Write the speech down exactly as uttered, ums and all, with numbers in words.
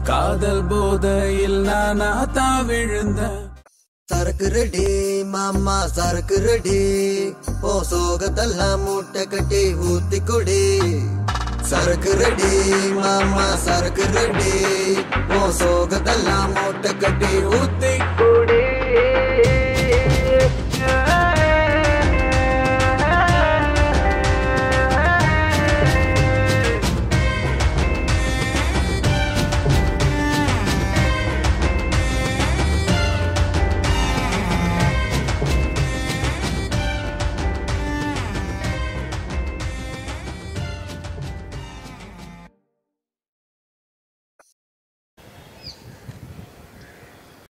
காதல் போதையில் நானா தான் விழுந்த. சரக்கு ரெடி மாமா சரக்கு ரெடி, ஓ சோகத்தெல்லாம் மூட்டை கட்டி ஊத்தி கொடி. சரக்கு ரெடி மாமா சரக்கு ரெடி, ஓ சோகத்தெல்லாம் மூட்டை கட்டி ஊத்தி கொடி.